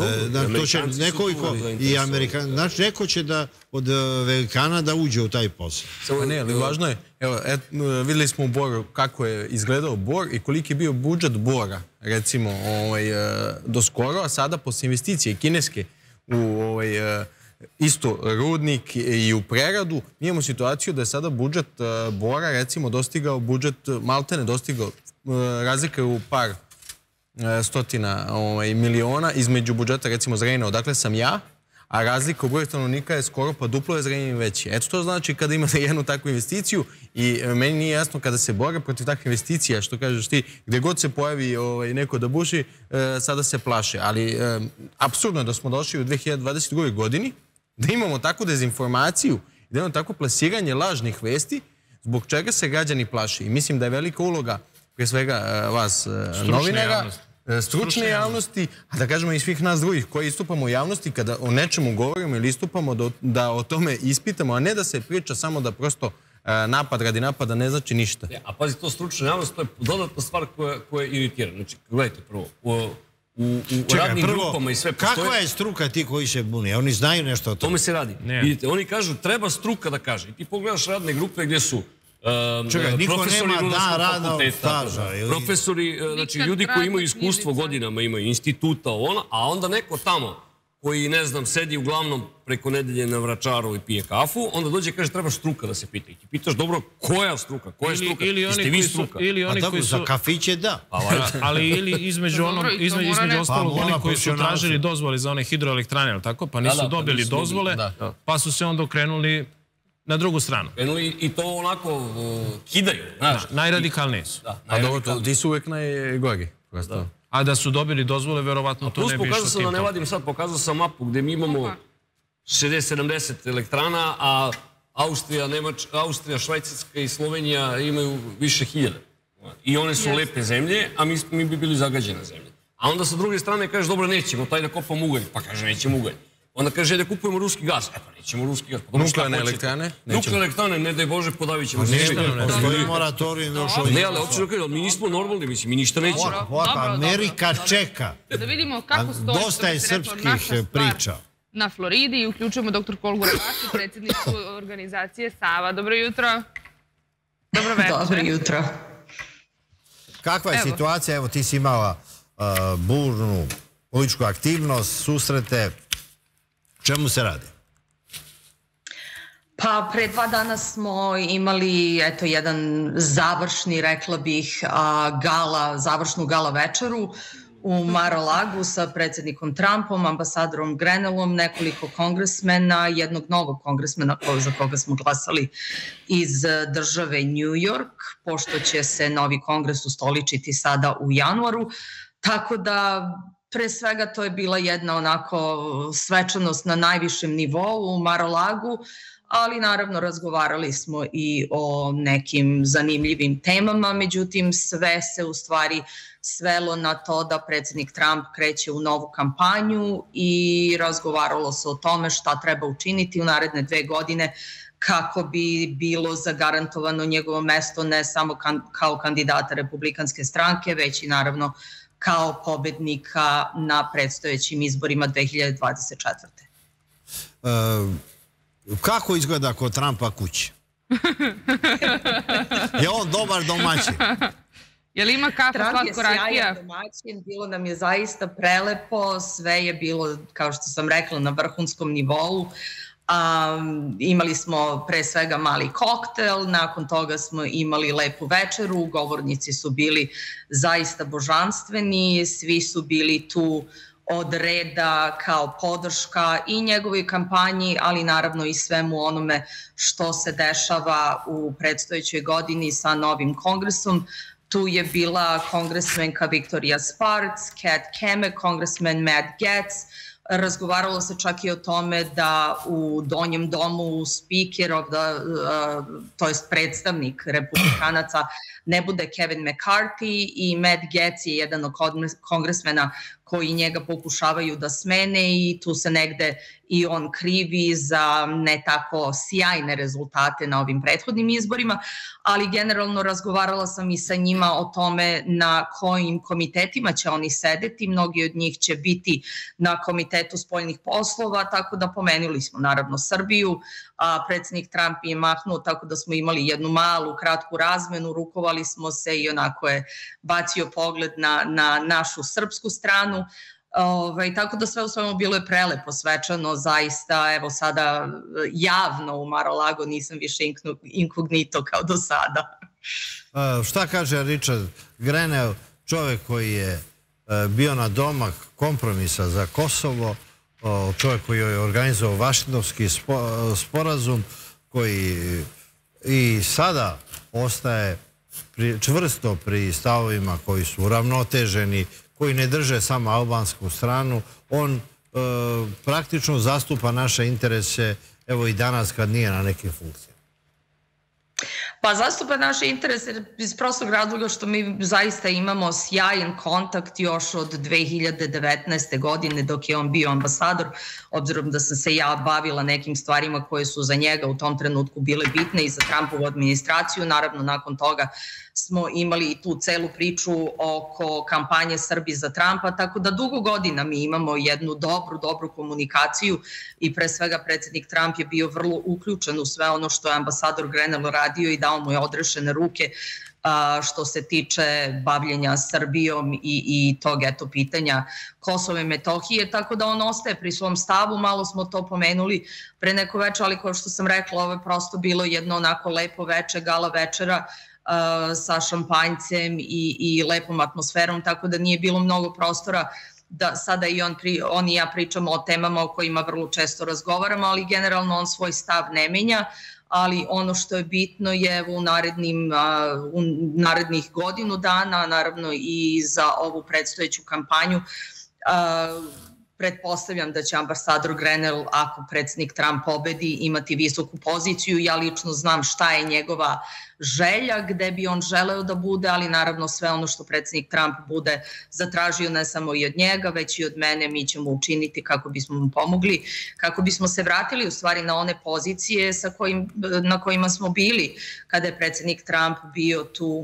Znači, neko će od velikana da uđe u taj posao. Ne, ali važno je, evo, videli smo u Boru kako je izgledao Bor i koliki je bio budžet Bora, recimo, do skoro, a sada posle investicije kineske u isto rudnik i u preradu, mi imamo situaciju da je sada budžet Bora, recimo, dostigao budžet, maltene dostigao, razlika u par stotina miliona između budžeta, recimo, Zrenjanina, odakle sam ja, a razlika u broju stanovnika je skoro pa duplo je Zrenjanin veći. Eto to znači kada imate jednu takvu investiciju i meni nije jasno kada se bore protiv takve investicija, što kažeš ti, gdje god se pojavi neko da buši, sada se plaše. Ali apsurdno je da smo došli u dve hiljade dvadeset drugoj godini, da imamo takvu dezinformaciju, da imamo takvo plasiranje lažnih vesti, zbog čega se građani plaše. I mislim da je velika uloga, prije svega vas novinara, stručne javnosti, a da kažemo i svih nas drugih koji istupamo u javnosti kada o nečemu govorimo ili istupamo da o tome ispitamo, a ne da se priča samo da prosto napad radi napada ne znači ništa. A pazi, to stručna javnost, to je dodatna stvar koja iritira. Znači, gledajte prvo, u radnim grupama i sve postoje... Kakva je struka ti koji se buni? Oni znaju nešto o tome. Tome se radi. Vidite, oni kažu, treba struka da kaže. I ti pogledaš radne grupe gdje su profesori rudarskog fakulteta, profesori, znači ljudi koji imaju iskustvo godinama, imaju instituta, a onda neko tamo koji, ne znam, sedi uglavnom preko nedelje na Vračaru i pije kafu, onda dođe i kaže treba struka da se pita. I ti pitaš, dobro, koja struka? Koja je struka? Jeste vi struka? A tako, za kafiće da. Ali ili između ostalog oni koji su tražili dozvole za one hidroelektrane, ali tako? Pa nisu dobili dozvole, pa su se onda okrenuli na drugu stranu. I to onako kidaju. Najradikalniji su. A dobro, ti su uvek najgori. A da su dobili dozvole, verovatno to ne bi išlo tim. Pokazao sam da ne vadim sad, pokazao sam mapu gdje mi imamo šezdeset sedamdeset elektrana, a Austrija, Austrija, Švajcarska i Slovenija imaju više hiljada. I one su lepe zemlje, a mi bi bili zagađena zemlja. A onda sa druge strane kažeš, dobro, nećemo, taj da kopamo ugalj. Pa kaže, nećemo ugalj. Onda kaže da kupujemo ruski gaz. E pa nećemo ruski gaz. Nuklearne elektrane? Nuklearne elektrane, ne daj Bože, podavit ćemo. Postoji moratorijum još ovdje. Ne, ali hoću da kažem, mi nismo normalni, mislim, mi ništa nećemo. Amerika čeka. Da vidimo kako stoji. Dosta je srpskih priča. Na Floridi i uključujemo doktor Kolgu Ravaki, predsjednicu organizacije Sava. Dobro jutro. Dobro večer. Dobro jutro. Kakva je situacija? Evo, ti si imala burnu političku aktivnost, susrete. Čemu se radi? Pa pre dva dana smo imali eto jedan završni, rekla bih, gala, završnu gala večeru u Mar-a-Lagu sa predsjednikom Trumpom, ambasadorom Grenellom, nekoliko kongresmena, jednog novog kongresmena za koga smo glasali iz države New York, pošto će se novi kongres ustoličiti sada u januaru. Tako da pre svega to je bila jedna onako svečanost na najvišem nivou u Mar-a-Lagu, ali naravno razgovarali smo i o nekim zanimljivim temama, međutim sve se u stvari svelo na to da predsjednik Trump kreće u novu kampanju i razgovaralo se o tome šta treba učiniti u naredne dve godine kako bi bilo zagarantovano njegovo mesto ne samo kao kandidata Republikanske stranke, već i naravno kao pobednika na predstojećim izborima dve hiljade dvadeset četvrte. Kako izgleda kod Trumpa kući? Je on dobar domaćin? Je li ima kafu, slatko, rakija? Trump je sjajan domaćin, bilo nam je zaista prelepo, sve je bilo, kao što sam rekla, na vrhunskom nivou. Imali smo pre svega mali koktel, nakon toga smo imali lepu večeru, govornici su bili zaista božanstveni, svi su bili tu od reda kao podrška i njegovoj kampanji, ali naravno i svemu onome što se dešava u predstojećoj godini sa novim kongresom. Tu je bila kongresmenka Victoria Sparks, Kat Keme, kongresmen Matt Gaetz. Razgovaralo se čak i o tome da u donjem domu speaker, to jest predstavnik republikanaca, ne bude Kevin McCarthy i Matt Gaetz je jedan od kongresmena koji njega pokušavaju da smene i tu se negde i on krivi za ne tako sjajne rezultate na ovim prethodnim izborima, ali generalno razgovarala sam i sa njima o tome na kojim komitetima će oni sedeti, mnogi od njih će biti na komitetu spoljnih poslova, tako da pomenuli smo naravno Srbiju, a predsjednik Trump je mahnuo tako da smo imali jednu malu, kratku razmenu, rukovali smo se i onako je bacio pogled na, na našu srpsku stranu. Ove, tako da sve u svemu bilo je prelepo, svečano, zaista, evo sada javno u Mar-a-Lago nisam više inkognito kao do sada. A, šta kaže Richard Grenell, čovjek koji je bio na domak kompromisa za Kosovo, čovjek koji je organizovao Vašingtonski sporazum, koji i sada ostaje čvrsto pri stavovima koji su uravnoteženi, koji ne drže samo albansku stranu. On praktično zastupa naše interese, evo i danas kad nije na nekim funkcijama. Pa zastupa naše interese iz prostog razloga što mi zaista imamo sjajan kontakt još od dve hiljade devetnaeste. godine dok je on bio ambasador, obzirom da sam se ja bavila nekim stvarima koje su za njega u tom trenutku bile bitne i za Trumpovu administraciju. Naravno, nakon toga smo imali i tu celu priču oko kampanje Srbi za Trumpa, tako da dugo godina mi imamo jednu dobru, dobru komunikaciju i pre svega predsjednik Trump je bio vrlo uključen u sve ono što je ambasador Grenell radio i dao mu je odrešene ruke što se tiče bavljenja Srbijom i, i tog eto pitanja Kosova i Metohije, tako da on ostaje pri svom stavu. Malo smo to pomenuli pre neko veče, ali kao što sam rekla, ovo je prosto bilo jedno onako lepo veče, gala večera sa šampanjcem i, i lepom atmosferom, tako da nije bilo mnogo prostora da sada i on, pri, on i ja pričamo o temama o kojima vrlo često razgovaramo, ali generalno on svoj stav ne menja, ali ono što je bitno je u, narednim, u narednih godinu dana, naravno i za ovu predstojeću kampanju, pretpostavljam da će ambasador Grenell, ako predsjednik Trump pobedi, imati visoku poziciju. Ja lično znam šta je njegova želja, gde bi on želeo da bude, ali naravno sve ono što predsjednik Trump bude zatražio ne samo i od njega, već i od mene, mi ćemo učiniti kako bismo mu pomogli, kako bismo se vratili u stvari na one pozicije sa kojim, na kojima smo bili kada je predsjednik Trump bio tu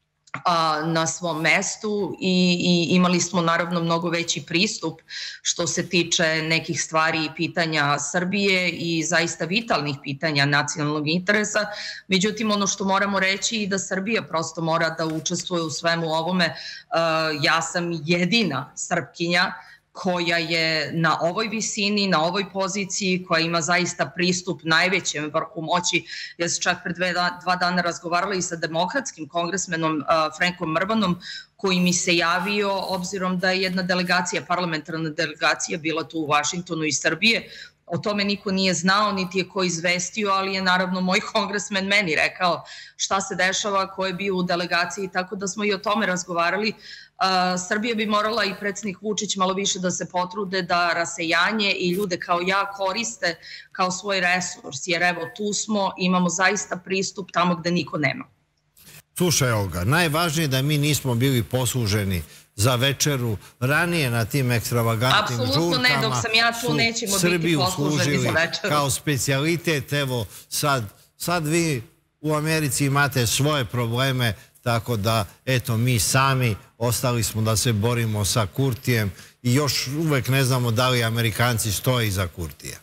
na svom mestu i, i imali smo naravno mnogo veći pristup što se tiče nekih stvari i pitanja Srbije i zaista vitalnih pitanja nacionalnog interesa. Međutim, ono što moramo reći je da Srbija prosto mora da učestvuje u svemu ovome. Ja sam jedina Srpkinja koja je na ovoj visini, na ovoj poziciji, koja ima zaista pristup najvećem vrhu moći. Ja sam čak pre dve, dva dana razgovarala i sa demokratskim kongresmenom Frankom Mrvanom, koji mi se javio, obzirom da je jedna delegacija, parlamentarna delegacija bila tu u Vašingtonu iz Srbije. O tome niko nije znao, niti je ko izvestio, ali je naravno moj kongresmen meni rekao šta se dešava, ko je bio u delegaciji, tako da smo i o tome razgovarali. Srbija bi morala i predsjednik Vučić malo više da se potrude da rasejanje i ljude kao ja koriste kao svoj resurs, jer evo tu smo, imamo zaista pristup tamo gde niko nema. Slušaj, Olga, najvažnije je da mi nismo bili posluženi za večeru ranije na tim ekstravagantnim žurkama. Apsolutno ne, dok sam ja tu nećemo biti posluženi za večeru. Kao specijalitet, evo sad, sad vi u Americi imate svoje probleme, tako da, eto, mi sami ostali smo da se borimo sa Kurtijem i još uvek ne znamo da li Amerikanci stoje iza Kurtija.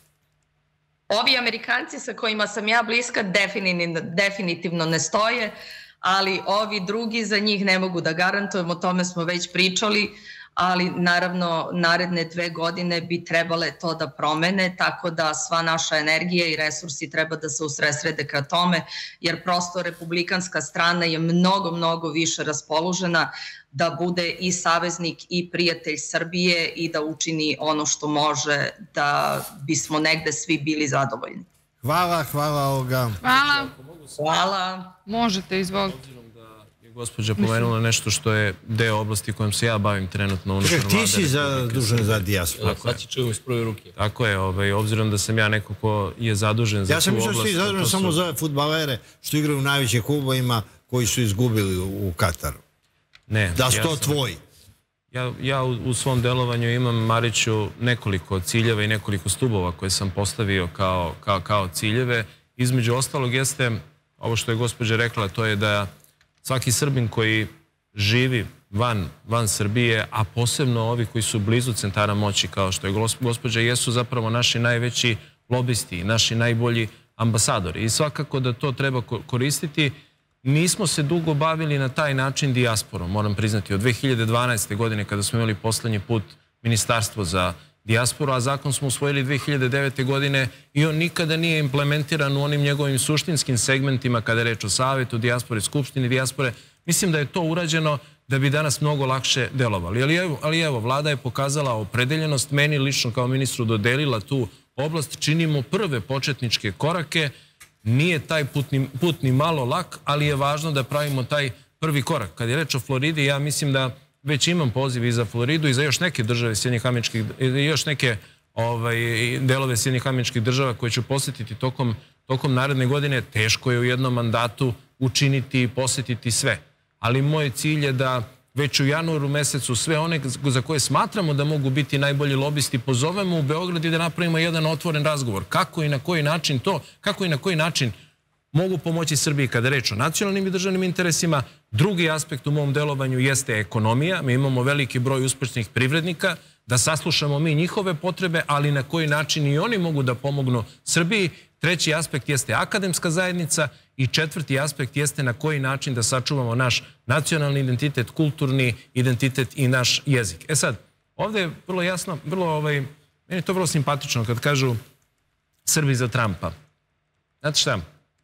Ovi Amerikanci sa kojima sam ja bliska definitivno ne stoje, ali ovi drugi, za njih ne mogu da garantujem, o tome smo već pričali, ali naravno naredne dve godine bi trebale to da promene, tako da sva naša energija i resursi treba da se usredsrede ka tome, jer prosto republikanska strana je mnogo, mnogo više raspoložena da bude i saveznik i prijatelj Srbije i da učini ono što može da bismo negde svi bili zadovoljni. Hvala, hvala Olga. Hvala. Hvala. Možete, izvolite. Gospođa pomenula nešto što je deo oblasti kojom se ja bavim trenutno. Ti si zadužen za dijasporu. Sad će čujemo iz prve ruke. Tako je, obzirom da sam ja neko ko je zadužen za tu oblast. Ja sam mislio da si zadužen samo za fudbalere što igraju u najvećim klubovima koji su izgubili u Kataru. Ne. Da su to tvoji. Ja u svom delovanju imam, Mariću, nekoliko ciljeva i nekoliko stubova koje sam postavio kao ciljeve. Između ostalog jeste, ovo što je gospođa rekla, to je da svaki Srbin koji živi van, van Srbije, a posebno ovi koji su blizu centara moći, kao što je gospođa, jesu zapravo naši najveći lobisti, naši najbolji ambasadori. I svakako da to treba koristiti. Nismo se dugo bavili na taj način dijasporom, moram priznati. Od dve hiljade dvanaeste. godine, kada smo imali poslednji put Ministarstvo za dijasporu, a zakon smo usvojili dve hiljade devete. godine i on nikada nije implementiran u onim njegovim suštinskim segmentima kada je reč o Savetu dijaspore, Skupštini dijaspore. Mislim da je to urađeno da bi danas mnogo lakše delovali. Ali evo, vlada je pokazala opredeljenost, meni lično kao ministru dodelila tu oblast, činimo prve početničke korake. Nije taj put ni malo lak, ali je važno da pravimo taj prvi korak. Kad je reč o Floridi, ja mislim da već imam poziv i za Floridu i za još neke države Sjedinjenih Američkih Država, još neke delove Sjedinjenih Američkih Država koje ću posjetiti tokom naredne godine. Teško je u jednom mandatu učiniti i posjetiti sve. Ali moj cilj je da već u januaru mesecu sve one za koje smatramo da mogu biti najbolji lobisti pozovemo u Beograd i da napravimo jedan otvoren razgovor. Kako i na koji način to, kako i na koji način mogu pomoći Srbiji kada je reč o nacionalnim i državnim interesima. Drugi aspekt u mom delovanju jeste ekonomija. Mi imamo veliki broj uspešnih privrednika, da saslušamo mi njihove potrebe, ali na koji način i oni mogu da pomognu Srbiji. Treći aspekt jeste akademska zajednica i četvrti aspekt jeste na koji način da sačuvamo naš nacionalni identitet, kulturni identitet i naš jezik. E sad, ovdje je vrlo jasno, vrlo, ovaj, meni je to vrlo simpatično kad kažu Srbi za Trumpa. Znate šta?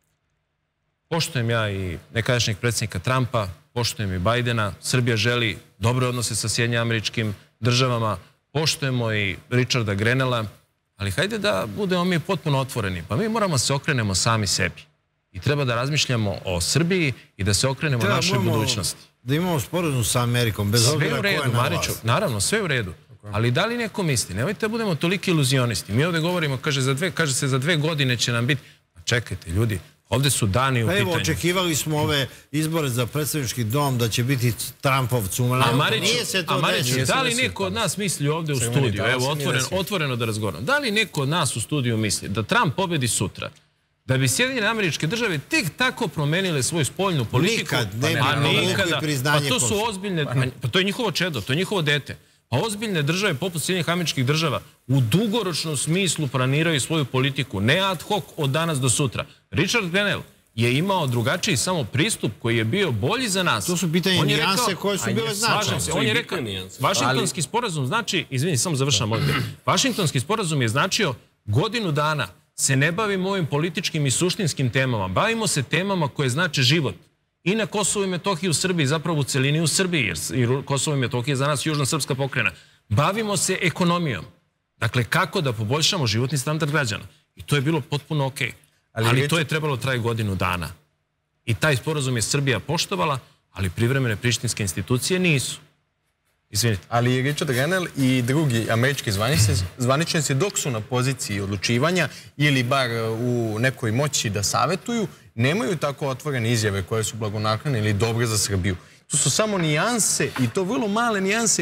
Poštujem ja i nekadašnjeg predsjednika Trumpa, poštujem i Bajdena. Srbija želi dobre odnose sa Sjedinjenim Američkim Državama, poštujemo i Richarda Grenella, ali hajde da budemo mi potpuno otvoreni. Pa mi moramo se okrenemo sami sebi. I treba da razmišljamo o Srbiji i da se okrenemo našoj budućnosti. Da imamo sporazum sa Amerikom, bez obzira ko je na vlast. Naravno, sve u redu. Ali da li neko misli? Nemojte da budemo toliki iluzionisti. Mi ovdje govorimo, kaže, za dve, kaže se za dve godine će nam biti... Pa čekajte, ljudi, ovdje su dani u pitanju. Evo, očekivali smo ove izbore za predsjednički dom da će biti Trumpovcu. A Mariću, da li neko od nas misli ovdje u studiju, evo, otvoreno da razgovaram, da li neko od nas u studiju misli da Trump pobedi sutra, da bi Sjedinjene Američke Države tek tako promenile svoju spoljnu politiku? Nikad, nema priznanje. Pa to su ozbiljne, pa to je njihovo čedo, to je njihovo dete. Pa ozbiljne države poput Sjedinjenih Američkih Država u dugoročnom smislu planiraju svoju politiku, ne ad hoc od danas do sutra. Richard Grenell je imao drugačiji samo pristup koji je bio bolji za nas. To su pitanje nijanse koje su bile značajne. On je rekao, Vašingtonski sporazum znači, izvini, samo završam ovdje, Vašingtonski sporazum je značio godinu dana se ne bavimo ovim političkim i suštinskim temama, bavimo se temama koje znače život. I na Kosovu i Metohiji u Srbiji, zapravo u celini u Srbiji, jer Kosovo i Metohija je za nas južna srpska pokrajina. Bavimo se ekonomijom. Dakle, kako da poboljšamo životni standard građana. I to je bilo potpuno okej. Ali to je trebalo traje godinu dana. I taj sporazum je Srbija poštovala, ali privremene prištinske institucije nisu. Izvinite. Ali Richard Grenell i drugi američki zvaničnici dok su na poziciji odlučivanja ili bar u nekoj moći da savetuju, nemaju tako otvorene izjave koje su blagonaklone ili dobre za Srbiju. To su samo nijanse i to vrlo male nijanse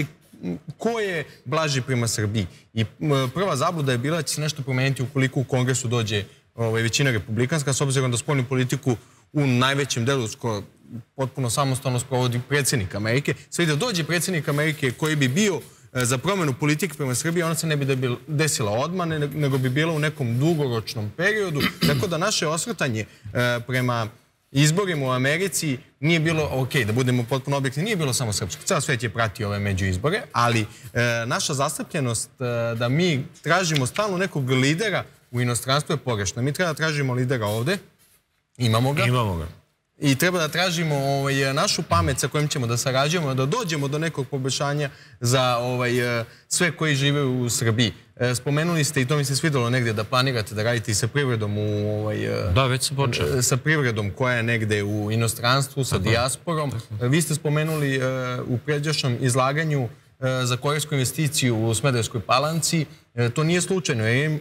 ko je blaži prema Srbiji. I prva zabluda je bila da će se nešto promeniti ukoliko u Kongresu dođe većina republikanska, s obzirom da spoljnu politiku u najvećem delu potpuno samostalno sprovodi predsjednik Amerike. Sve da dođe predsjednik Amerike koji bi bio za promjenu politike prema Srbiji, ona se ne bi desila odmah, nego bi bila u nekom dugoročnom periodu. Tako da naše osvrtanje prema izborima u Americi nije bilo, ok, da budemo potpuno objektivni, nije bilo samo srpsko. Ceo svet je pratio ove međuizbore, ali naša zastupljenost da mi tražimo stalno nekog lidera u inostranstvu je pogrešna. Mi treba da tražimo lidera ovde, imamo ga. Imamo ga. I treba da tražimo našu pamet sa kojim ćemo da sarađujemo, da dođemo do nekog poboljšanja za sve koji žive u Srbiji. Spomenuli ste, i to mi se svidjelo negdje, da planirate da radite i sa privredom u... Da, već se počeo. Sa privredom koja je negdje u inostranstvu, sa dijasporom. Vi ste spomenuli u pređašnjem izlaganju za korejsku investiciju u Smederevskoj Palanci. To nije slučajno.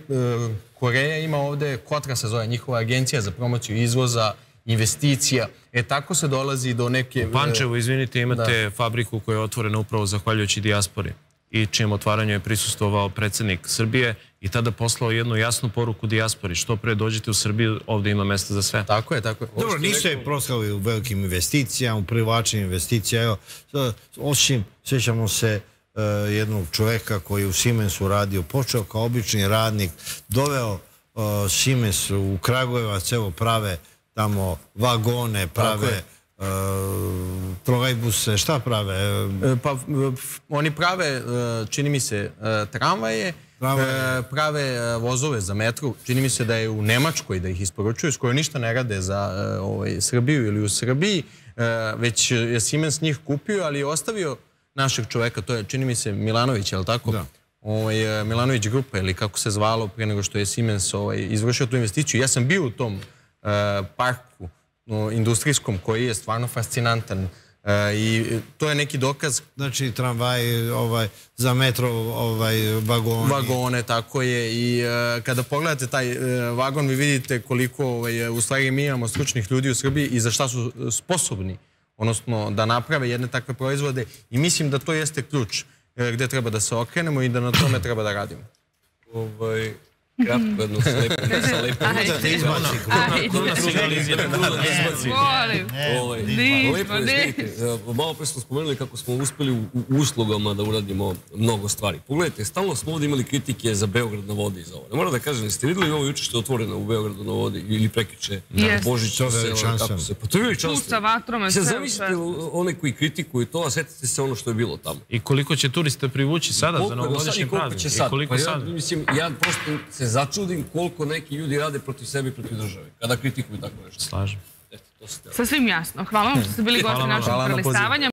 Koreja ima ovdje, Kotra se zove, njihova agencija za promociju izvoza, investicija. E tako se dolazi do neke... U Pančevu, izvinite, imate fabriku koja je otvorena upravo zahvaljujući dijaspori i čijem otvaranju je prisustvovao predsjednik Srbije i tada poslao jednu jasnu poruku dijaspori. Što pre dođete u Srbiju, ovdje ima mjesta za sve. Tako je, tako je. Dobro, nisu je proslali u velikim investicijama, u privlačenju investicija. Evo, osim, sjećamo se jednog čoveka koji u Siemensu radio, počeo kao obični radnik, doveo Siemens u Kragujevac, evo prave tamo vagone, prave trolejbuse, šta prave? Pa oni prave, čini mi se, tramvaje, prave vozove za metru. Čini mi se da je u Nemačkoj da ih isporučuju, skoro ništa ne rade za Srbiju ili u Srbiji, već je Siemens njih kupio, ali je ostavio našeg čoveka, to je, čini mi se, Milanović, je li tako? Da. Milanović grupa, ili kako se zvalo prije nego što je Siemens izvršio tu investiciju. Ja sam bio u tom parku industrijskom koji je stvarno fascinantan. I to je neki dokaz. Znači tramvaj, ovaj, za metro ovaj, vagoni. Vagone, tako je. I kada pogledate taj vagon, vi vidite koliko ovaj, u stvari mi imamo stručnih ljudi u Srbiji i za šta su sposobni, odnosno da naprave jedne takve proizvode. I mislim da to jeste ključ gde treba da se okrenemo i da na tome treba da radimo. Ovaj... Kratko jedno sa lepom. Da te izbaci. Kruna signalizira. Lepo je, vidite. Malo pre smo spomenuli kako smo uspeli u uslugama da uradimo mnogo stvari. Pogledajte, stalno smo ovdje imali kritike za Beograd na vodi i za ovo. Ne moram da kažem, jeste vidjeli ovo juče što je otvoreno u Beogradu na vodi ili prekjuče Božić? To je veličanstveno. Pa to je veličanstveno. Tu sa vatrome. Sad zamislite one koji kritikuju to, a setite se ono što je bilo tamo. I koliko će turista privući sada za novogodišnji praznik? I koliko sad? Mislim, ja prosto se začudim koliko neki ljudi rade protiv sebe i protiv države, kada kritikuju tako nešto. Slažem. Sasvim jasno. Hvala vam što ste bili gosti našeg prelistavanja.